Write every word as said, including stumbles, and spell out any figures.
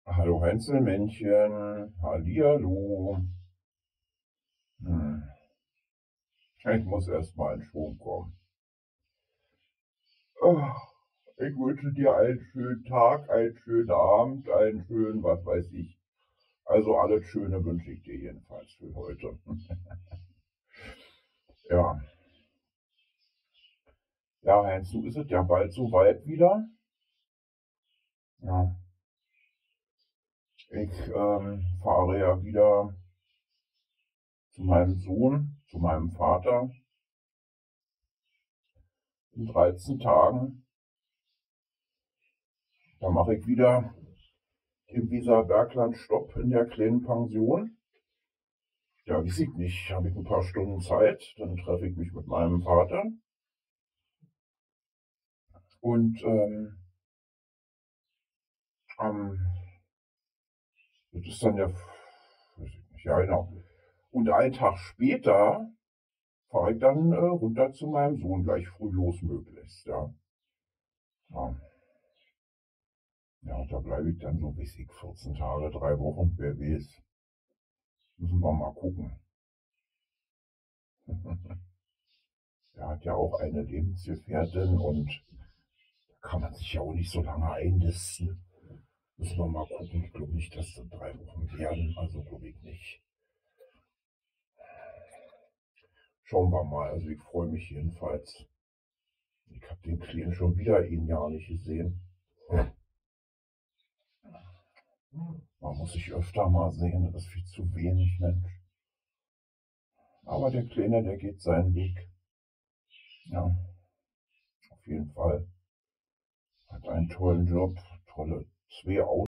Hallo Heinzelmännchen, hallihallo. Hm. Ich muss erst mal in Schwung kommen. Ah, Ich wünsche dir einen schönen Tag, einen schönen Abend, einen schönen, was weiß ich. Also alles Schöne wünsche ich dir jedenfalls für heute. Ja, ja, Heinz, du ist es ja bald soweit wieder. Ja, ich ähm, fahre ja wieder zu meinem Sohn, zu meinem Vater in dreizehn Tagen. Da mache ich wieder im Weserbergland Stopp in der kleinen Pension. Ja, weiß ich nicht. Habe ich ein paar Stunden Zeit, dann treffe ich mich mit meinem Vater. Und ähm, am, das ist dann ja, weiß ich nicht, ja genau. Und einen Tag später fahre ich dann äh, runter zu meinem Sohn, gleich früh los möglichst, ja. Ja, ja da bleibe ich dann so, weiß ich, vierzehn Tage, drei Wochen, wer weiß. Müssen wir mal gucken. Er hat ja auch eine Lebensgefährtin und da kann man sich ja auch nicht so lange einnisten. Müssen wir mal gucken. Ich glaube nicht, dass das drei Wochen werden. Also glaube ich nicht. Schauen wir mal. Also ich freue mich jedenfalls. Ich habe den Kleinen schon wieder ein Jahr nicht gesehen. Man muss sich öfter mal sehen. Das ist viel zu wenig, Mensch. Aber der Kleine, der geht seinen Weg. Ja, auf jeden Fall. Hat einen tollen Job, tolle zwei Autos.